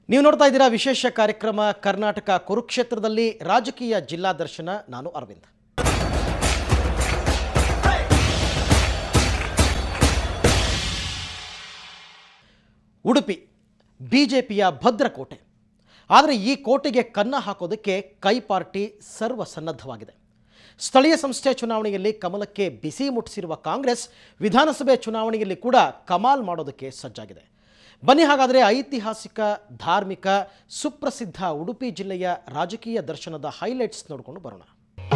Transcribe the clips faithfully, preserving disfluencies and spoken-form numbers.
ನೀವು ನೋಡ್ತಾ ಇದ್ದೀರಾ ವಿಶೇಷ ಕಾರ್ಯಕ್ರಮ ಕರ್ನಾಟಕ ಕುರುಕ್ಷೇತ್ರದಲ್ಲಿ ರಾಜಕೀಯ ಜಿಲ್ಲಾ ದರ್ಶನ. ನಾನು ಅರವಿಂದ್. ಉಡುಪಿ ಬಿಜೆಪಿಯ ಭದ್ರಕೋಟೆ. ಆದರೆ ಈ ಕೋಟೆಗೆ ಕನ್ನ ಹಾಕೋದಕ್ಕೆ ಕೈ ಪಾರ್ಟಿ ಸರ್ವಸನ್ನದ್ಧವಾಗಿದೆ. ಸ್ಥಳೀಯ ಸಂಸ್ಥೆ ಚುನಾವಣೆಯಲ್ಲಿ ಕಮಲಕ್ಕೆ ಬಿಸಿ ಮುಟ್ಟಿಸಿರುವ ಕಾಂಗ್ರೆಸ್ ವಿಧಾನಸಭೆ ಚುನಾವಣೆಯಲ್ಲಿ ಕೂಡ ಕಮಾಲ್ ಮಾಡೋದಕ್ಕೆ ಸಜ್ಜಾಗಿದೆ. ಬನ್ನಿ ಹಾಗಾದರೆ ಐತಿಹಾಸಿಕ, ಧಾರ್ಮಿಕ, ಸುಪ್ರಸಿದ್ಧ ಉಡುಪಿ ಜಿಲ್ಲೆಯ ರಾಜಕೀಯ ದರ್ಶನದ ಹೈಲೈಟ್ಸ್ ನೋಡಿಕೊಂಡು ಬರೋಣ.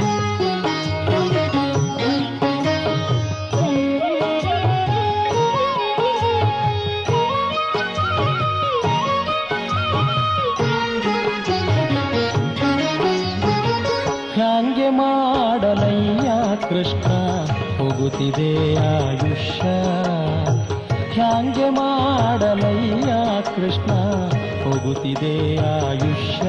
ಹ್ಯಾಂಗೆ ಮಾಡಲಯ್ಯ ಕೃಷ್ಣ ಹೋಗುತ್ತಿದೆ ಆಯುಷ್ಯ, ಹ್ಯಾಂಗೆ ಮಾಡಲಯ್ಯ ಕೃಷ್ಣ ಹೋಗುತ್ತಿದೆ ಆಯುಷ್ಯ.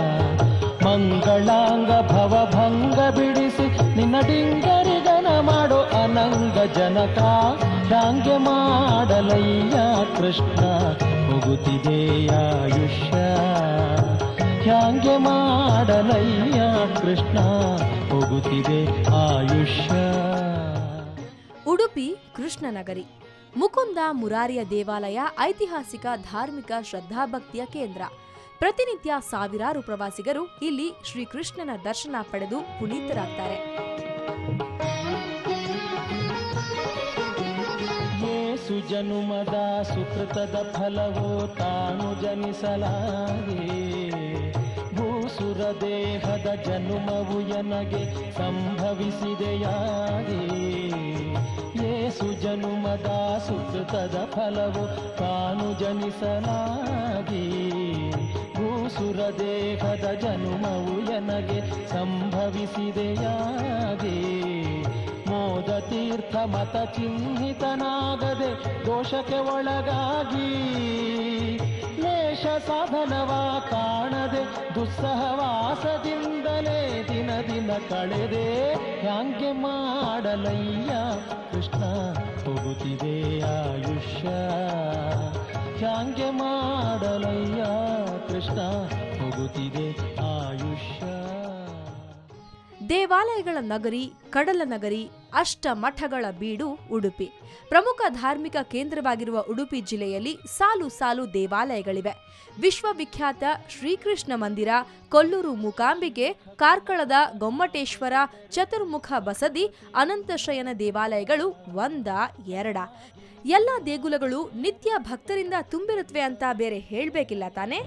ಮಂಗಳಾಂಗ ಭವಭಂಗ ಬಿಡಿಸಿ ನಿನ್ನ ಡಿಂಗರಿಗನ ಮಾಡೋ ಅನಂಗ ಜನಕ, ಹ್ಯಾಂಗೆ ಮಾಡಲಯ್ಯ ಕೃಷ್ಣ ಹೋಗುತ್ತಿದೆ ಆಯುಷ್ಯ, ಹ್ಯಾಂಗೆ ಮಾಡಲಯ್ಯ ಕೃಷ್ಣ ಹೋಗುತ್ತಿದೆ ಆಯುಷ್ಯ. ಉಡುಪಿ ಕೃಷ್ಣನಗರಿ, ಮುಕುಂದ ಮುರಾರಿಯ ದೇವಾಲಯ ಐತಿಹಾಸಿಕ ಧಾರ್ಮಿಕ ಶ್ರದ್ಧಾಭಕ್ತಿಯ ಕೇಂದ್ರ. ಪ್ರತಿನಿತ್ಯ ಸಾವಿರಾರು ಪ್ರವಾಸಿಗರು ಇಲ್ಲಿ ಶ್ರೀಕೃಷ್ಣನ ದರ್ಶನ ಪಡೆದು ಪುನೀತರಾಗ್ತಾರೆ. ಯೇಸು ಜನುಮದ ಸುಕೃತದ ಫಲವೋ ತಾನು ಜನಿಸಲಾಗೆ, ಭೂಸುರ ದೇಹದ ಜನುಮವು ಎನಗೆ ಸಂಭವಿಸಿದೆಯಾಗೆ. ಯೇಸು ಜನುಮದ ಸುಕೃತದ ಫಲವು ತಾನು ಜನಿಸಲಾಗಿ, ಭೂಸುರ ದೇಹದ ಜನುಮವು ಎನಗೆ ಸಂಭವಿಸಿದೆಯಾಗೆ. ಮೋದ ತೀರ್ಥ ಮತ ಚಿಹ್ನಿತನಾಗದೆ ದೋಷಕ್ಕೆ ಒಳಗಾಗಿ, ಲೇಷ ಸಾಧನವ ಕಾಣದೆ ದುಸ್ಸಹವಾಸದಿಂದಲೇ ದಿನ ದಿನ ಕಳೆದೆ. ಹ್ಯಾಂಗೆ ಮಾಡಲಯ್ಯ ಕೃಷ್ಣ ಹೋಗುತ್ತಿದೆ ಆಯುಷ್ಯ, ಹ್ಯಾಂಗೆ ಮಾಡಲಯ್ಯ ಕೃಷ್ಣ ಹೋಗುತ್ತಿದೆ ಆಯುಷ್ಯ. ದೇವಾಲಯಗಳ ನಗರಿ, ಕಡಲ ನಗರಿ, ಅಷ್ಟ ಮಠಗಳ ಬೀಡು ಉಡುಪಿ. ಪ್ರಮುಖ ಧಾರ್ಮಿಕ ಕೇಂದ್ರವಾಗಿರುವ ಉಡುಪಿ ಜಿಲ್ಲೆಯಲ್ಲಿ ಸಾಲು ಸಾಲು ದೇವಾಲಯಗಳಿವೆ. ವಿಶ್ವವಿಖ್ಯಾತ ಶ್ರೀಕೃಷ್ಣ ಮಂದಿರ, ಕೊಲ್ಲೂರು ಮೂಕಾಂಬಿಕೆ, ಕಾರ್ಕಳದ ಗೊಮ್ಮಟೇಶ್ವರ, ಚತುರ್ಮುಖ ಬಸದಿ, ಅನಂತಶಯನ ದೇವಾಲಯಗಳು ಒಂದ ಎರಡ. ಎಲ್ಲ ದೇಗುಲಗಳು ನಿತ್ಯ ಭಕ್ತರಿಂದ ತುಂಬಿರುತ್ತವೆ ಅಂತ ಬೇರೆ ಹೇಳ್ಬೇಕಿಲ್ಲ ತಾನೇ.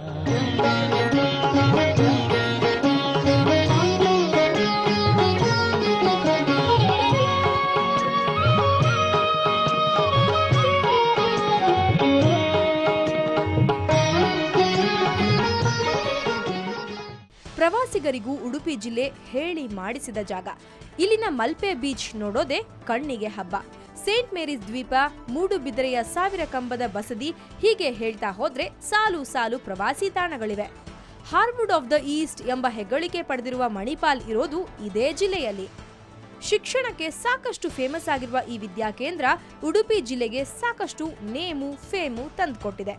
ಪ್ರವಾಸಿಗರಿಗೂ ಉಡುಪಿ ಜಿಲ್ಲೆ ಹೇಳಿ ಮಾಡಿಸಿದ ಜಾಗ. ಇಲ್ಲಿನ ಮಲ್ಪೆ ಬೀಚ್ ನೋಡೋದೆ ಕಣ್ಣಿಗೆ ಹಬ್ಬ. ಸೇಂಟ್ ಮೇರೀಸ್ ದ್ವೀಪ, ಮೂಡುಬಿದಿರೆಯ ಸಾವಿರ ಕಂಬದ ಬಸದಿ, ಹೀಗೆ ಹೇಳ್ತಾ ಹೋದ್ರೆ ಸಾಲು ಸಾಲು ಪ್ರವಾಸಿ ತಾಣಗಳಿವೆ. ಹಾರ್ವುಡ್ ಆಫ್ ದ ಈಸ್ಟ್ ಎಂಬ ಹೆಗ್ಗಳಿಕೆ ಪಡೆದಿರುವ ಮಣಿಪಾಲ್ ಇರೋದು ಇದೇ ಜಿಲ್ಲೆಯಲ್ಲಿ. ಶಿಕ್ಷಣಕ್ಕೆ ಸಾಕಷ್ಟು ಫೇಮಸ್ ಆಗಿರುವ ಈ ವಿದ್ಯಾಕೇಂದ್ರ ಉಡುಪಿ ಜಿಲ್ಲೆಗೆ ಸಾಕಷ್ಟು ನೇಮು ಫೇಮು ತಂದುಕೊಟ್ಟಿದೆ.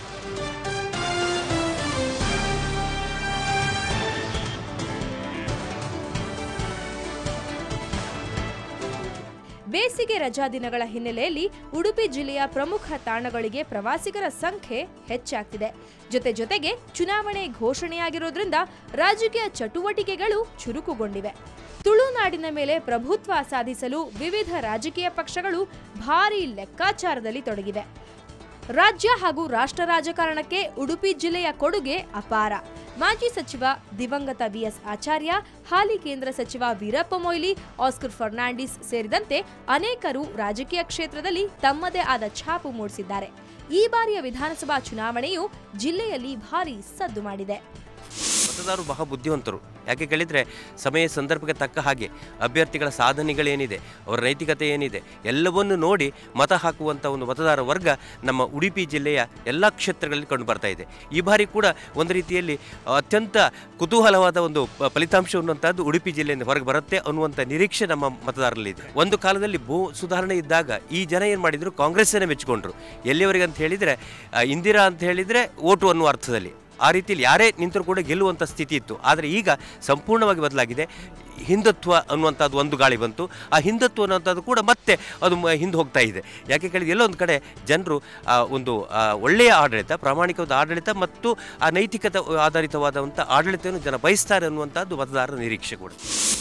ಬೇಸಿಗೆ ರಜಾ ದಿನಗಳ ಹಿನ್ನೆಲೆಯಲ್ಲಿ ಉಡುಪಿ ಜಿಲ್ಲೆಯ ಪ್ರಮುಖ ತಾಣಗಳಿಗೆ ಪ್ರವಾಸಿಗರ ಸಂಖ್ಯೆ ಹೆಚ್ಚಾಗ್ತಿದೆ. ಜೊತೆ ಜೊತೆಗೆ ಚುನಾವಣೆ ಘೋಷಣೆಯಾಗಿರೋದ್ರಿಂದ ರಾಜಕೀಯ ಚಟುವಟಿಕೆಗಳು ಚುರುಕುಗೊಂಡಿವೆ. ತುಳುನಾಡಿನ ಮೇಲೆ ಪ್ರಭುತ್ವ ಸಾಧಿಸಲು ವಿವಿಧ ರಾಜಕೀಯ ಪಕ್ಷಗಳು ಭಾರೀ ಲೆಕ್ಕಾಚಾರದಲ್ಲಿ ತೊಡಗಿವೆ. ರಾಜ್ಯ ಹಾಗೂ ರಾಷ್ಟ್ರ ರಾಜಕಾರಣಕ್ಕೆ ಉಡುಪಿ ಜಿಲ್ಲೆಯ ಕೊಡುಗೆ ಅಪಾರ. ಮಾಜಿ ಸಚಿವ ದಿವಂಗತ ವಿಎಸ್ ಆಚಾರ್ಯ, ಹಾಲಿ ಕೇಂದ್ರ ಸಚಿವ ವೀರಪ್ಪ ಮೊಯ್ಲಿ, ಆಸ್ಕರ್ ಫರ್ನಾಂಡಿಸ್ ಸೇರಿದಂತೆ ಅನೇಕರು ರಾಜಕೀಯ ಕ್ಷೇತ್ರದಲ್ಲಿ ತಮ್ಮದೇ ಆದ ಛಾಪು ಮೂಡಿಸಿದ್ದಾರೆ. ಈ ಬಾರಿಯ ವಿಧಾನಸಭಾ ಚುನಾವಣೆಯು ಜಿಲ್ಲೆಯಲ್ಲಿ ಭಾರೀ ಸದ್ದು ಮಾಡಿದೆ. ಮತದಾರರು ಬಹಳ ಬುದ್ಧಿವಂತರು. ಯಾಕೆ ಕೇಳಿದರೆ ಸಮಯ ಸಂದರ್ಭಕ್ಕೆ ತಕ್ಕ ಹಾಗೆ ಅಭ್ಯರ್ಥಿಗಳ ಸಾಧನೆಗಳೇನಿದೆ, ಅವರ ನೈತಿಕತೆ ಏನಿದೆ, ಎಲ್ಲವನ್ನು ನೋಡಿ ಮತ ಹಾಕುವಂಥ ಒಂದು ಮತದಾರ ವರ್ಗ ನಮ್ಮ ಉಡುಪಿ ಜಿಲ್ಲೆಯ ಎಲ್ಲ ಕ್ಷೇತ್ರಗಳಲ್ಲಿ ಕಂಡು ಬರ್ತಾ ಇದೆ. ಈ ಬಾರಿ ಕೂಡ ಒಂದು ರೀತಿಯಲ್ಲಿ ಅತ್ಯಂತ ಕುತೂಹಲವಾದ ಒಂದು ಫಲಿತಾಂಶ ಅನ್ನುವಂಥದ್ದು ಉಡುಪಿ ಜಿಲ್ಲೆಯಿಂದ ಹೊರಗೆ ಬರುತ್ತೆ ಅನ್ನುವಂಥ ನಿರೀಕ್ಷೆ ನಮ್ಮ ಮತದಾರರಲ್ಲಿದೆ. ಒಂದು ಕಾಲದಲ್ಲಿ ಭೂ ಸುಧಾರಣೆ ಇದ್ದಾಗ ಈ ಜನ ಏನು ಮಾಡಿದರು, ಕಾಂಗ್ರೆಸ್ಸನ್ನೇ ಮೆಚ್ಚಿಕೊಂಡ್ರು. ಎಲ್ಲಿವರೆಗೆ ಅಂತ ಹೇಳಿದರೆ ಇಂದಿರಾ ಅಂತ ಹೇಳಿದರೆ ಓಟು ಅನ್ನುವ ಅರ್ಥದಲ್ಲಿ ಆ ರೀತಿಯಲ್ಲಿ ಯಾರೇ ನಿಂತರೂ ಕೂಡ ಗೆಲ್ಲುವಂಥ ಸ್ಥಿತಿ ಇತ್ತು. ಆದರೆ ಈಗ ಸಂಪೂರ್ಣವಾಗಿ ಬದಲಾಗಿದೆ. ಹಿಂದುತ್ವ ಅನ್ನುವಂಥದ್ದು ಒಂದು ಗಾಳಿ ಬಂತು. ಆ ಹಿಂದುತ್ವ ಅನ್ನುವಂಥದ್ದು ಕೂಡ ಮತ್ತೆ ಅದು ಹಿಂದೆ ಹೋಗ್ತಾ ಇದೆ. ಯಾಕೆ ಕೇಳಿದ್ರೆ ಎಲ್ಲೊಂದು ಕಡೆ ಜನರು ಒಂದು ಒಳ್ಳೆಯ ಆಡಳಿತ, ಪ್ರಾಮಾಣಿಕವಾದ ಆಡಳಿತ ಮತ್ತು ಆ ನೈತಿಕತೆ ಆಧಾರಿತವಾದಂಥ ಆಡಳಿತವನ್ನು ಜನ ಬಯಸ್ತಾರೆ ಅನ್ನುವಂಥದ್ದು ಮತದಾರರ ನಿರೀಕ್ಷೆ ಕೂಡ.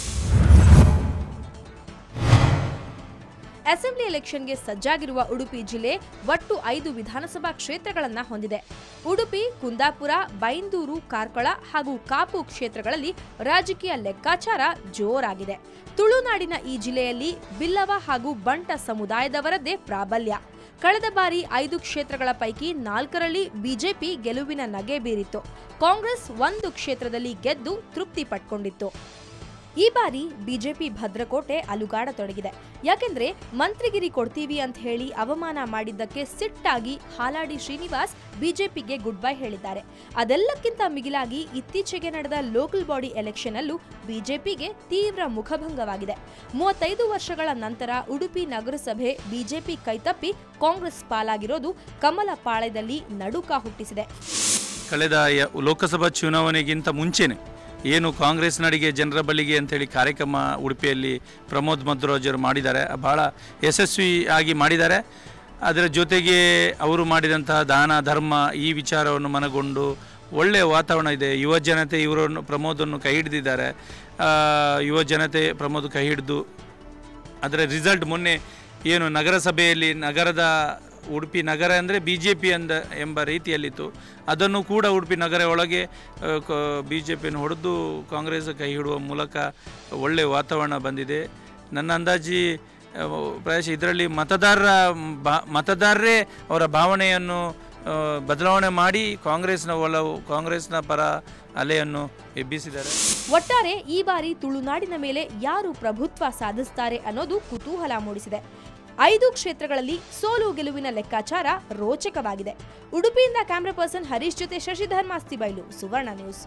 ಅಸೆಂಬ್ಲಿ ಎಲೆಕ್ಷನ್ಗೆ ಸಜ್ಜಾಗಿರುವ ಉಡುಪಿ ಜಿಲ್ಲೆ ಒಟ್ಟು ಐದು ವಿಧಾನಸಭಾ ಕ್ಷೇತ್ರಗಳನ್ನು ಹೊಂದಿದೆ. ಉಡುಪಿ, ಕುಂದಾಪುರ, ಬೈಂದೂರು, ಕಾರ್ಕಳ ಹಾಗೂ ಕಾಪು ಕ್ಷೇತ್ರಗಳಲ್ಲಿ ರಾಜಕೀಯ ಲೆಕ್ಕಾಚಾರ ಜೋರಾಗಿದೆ. ತುಳುನಾಡಿನ ಈ ಜಿಲ್ಲೆಯಲ್ಲಿ ಬಿಲ್ಲವ ಹಾಗೂ ಬಂಟ ಸಮುದಾಯದವರದ್ದೇ ಪ್ರಾಬಲ್ಯ. ಕಳೆದ ಬಾರಿ ಐದು ಕ್ಷೇತ್ರಗಳ ಪೈಕಿ ನಾಲ್ಕರಲ್ಲಿ ಬಿಜೆಪಿ ಗೆಲುವಿನ ನಗೆ ಬೀರಿತ್ತು. ಕಾಂಗ್ರೆಸ್ ಒಂದು ಕ್ಷೇತ್ರದಲ್ಲಿ ಗೆದ್ದು ತೃಪ್ತಿ ಪಟ್ಕೊಂಡಿತ್ತು. ಈ ಬಾರಿ ಬಿಜೆಪಿ ಭದ್ರಕೋಟೆ ಅಲುಗಾಡತೊಡಗಿದೆ. ಯಾಕೆಂದ್ರೆ ಮಂತ್ರಿಗಿರಿ ಕೊಡ್ತೀವಿ ಅಂತ ಹೇಳಿ ಅವಮಾನ ಮಾಡಿದ್ದಕ್ಕೆ ಸಿಟ್ಟಾಗಿ ಹಾಲಾಡಿ ಶ್ರೀನಿವಾಸ್ ಬಿಜೆಪಿಗೆ ಗುಡ್ ಬೈ ಹೇಳಿದ್ದಾರೆ. ಅದೆಲ್ಲಕ್ಕಿಂತ ಮಿಗಿಲಾಗಿ ಇತ್ತೀಚೆಗೆ ನಡೆದ ಲೋಕಲ್ ಬಾಡಿ ಎಲೆಕ್ಷನ್ ಅಲ್ಲೂ ಬಿಜೆಪಿಗೆ ತೀವ್ರ ಮುಖಭಂಗವಾಗಿದೆ. ಮೂವತ್ತೈದು ವರ್ಷಗಳ ನಂತರ ಉಡುಪಿ ನಗರಸಭೆ ಬಿಜೆಪಿ ಕೈತಪ್ಪಿ ಕಾಂಗ್ರೆಸ್ ಪಾಲಾಗಿರೋದು ಕಮಲ ಪಾಳ್ಯದಲ್ಲಿ ನಡುಕ ಹುಟ್ಟಿಸಿದೆ. ಕಳೆದ ಲೋಕಸಭಾ ಚುನಾವಣೆಗಿಂತ ಮುಂಚೆನೆ ಏನು ಕಾಂಗ್ರೆಸ್ ನಡಿಗೆ ಜನರ ಬಳಿಗೆ ಅಂತೇಳಿ ಕಾರ್ಯಕ್ರಮ ಉಡುಪಿಯಲ್ಲಿ ಪ್ರಮೋದ್ ಮಧ್ವರಾಜರು ಮಾಡಿದ್ದಾರೆ, ಬಹಳ ಯಶಸ್ವಿಯಾಗಿ ಮಾಡಿದ್ದಾರೆ. ಅದರ ಜೊತೆಗೆ ಅವರು ಮಾಡಿದಂತಹ ದಾನ ಧರ್ಮ ಈ ವಿಚಾರವನ್ನು ಮನಗೊಂಡು ಒಳ್ಳೆಯ ವಾತಾವರಣ ಇದೆ. ಯುವ ಜನತೆ ಇವರನ್ನು ಪ್ರಮೋದನ್ನು ಕೈ ಹಿಡಿದಿದ್ದಾರೆ. ಯುವ ಜನತೆ ಪ್ರಮೋದ್ ಕೈ ಹಿಡಿದು ಅದರ ರಿಸಲ್ಟ್ ಮೊನ್ನೆ ಏನು ನಗರಸಭೆಯಲ್ಲಿ ನಗರದ ಉಡುಪಿ ನಗರ ಅಂದರೆ ಬಿ ಜೆ ಪಿ ಅಂದ ಎಂಬ ರೀತಿಯಲ್ಲಿತ್ತು. ಅದನ್ನು ಕೂಡ ಉಡುಪಿ ನಗರ ಒಳಗೆ ಬಿ ಜೆ ಪಿಯನ್ನು ಹೊಡೆದು ಕಾಂಗ್ರೆಸ್ ಕೈ ಹಿಡುವ ಮೂಲಕ ಒಳ್ಳೆಯ ವಾತಾವರಣ ಬಂದಿದೆ. ನನ್ನ ಅಂದಾಜಿ ಪ್ರಾಯಶಃ ಇದರಲ್ಲಿ ಮತದಾರರ ಬಾ ಮತದಾರರೇ ಅವರ ಭಾವನೆಯನ್ನು ಬದಲಾವಣೆ ಮಾಡಿ ಕಾಂಗ್ರೆಸ್ನ ಒಲವು ಕಾಂಗ್ರೆಸ್ನ ಪರ ಅಲೆಯನ್ನು ಎಬ್ಬಿಸಿದ್ದಾರೆ. ಒಟ್ಟಾರೆ ಈ ಬಾರಿ ತುಳುನಾಡಿನ ಮೇಲೆ ಯಾರು ಪ್ರಭುತ್ವ ಸಾಧಿಸುತ್ತಾರೆ ಅನ್ನೋದು ಕುತೂಹಲ ಮೂಡಿಸಿದೆ. ಐದು ಕ್ಷೇತ್ರಗಳಲ್ಲಿ ಸೋಲು ಗೆಲುವಿನ ಲೆಕ್ಕಾಚಾರ ರೋಚಕವಾಗಿದೆ. ಉಡುಪಿಯಿಂದ ಕ್ಯಾಮ್ರಾ ಪರ್ಸನ್ ಹರೀಶ್ ಜೊತೆ ಶಶಿಧರ್ ಮಾಸ್ತಿಬೈಲು, ಸುವರ್ಣ ನ್ಯೂಸ್.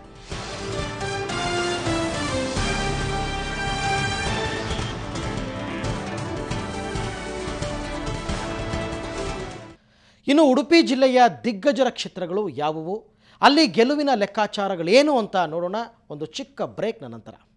ಇನ್ನು ಉಡುಪಿ ಜಿಲ್ಲೆಯ ದಿಗ್ಗಜರ ಕ್ಷೇತ್ರಗಳು ಯಾವುವು, ಅಲ್ಲಿ ಗೆಲುವಿನ ಲೆಕ್ಕಾಚಾರಗಳೇನು ಅಂತ ನೋಡೋಣ ಒಂದು ಚಿಕ್ಕ ಬ್ರೇಕ್ನ ನಂತರ.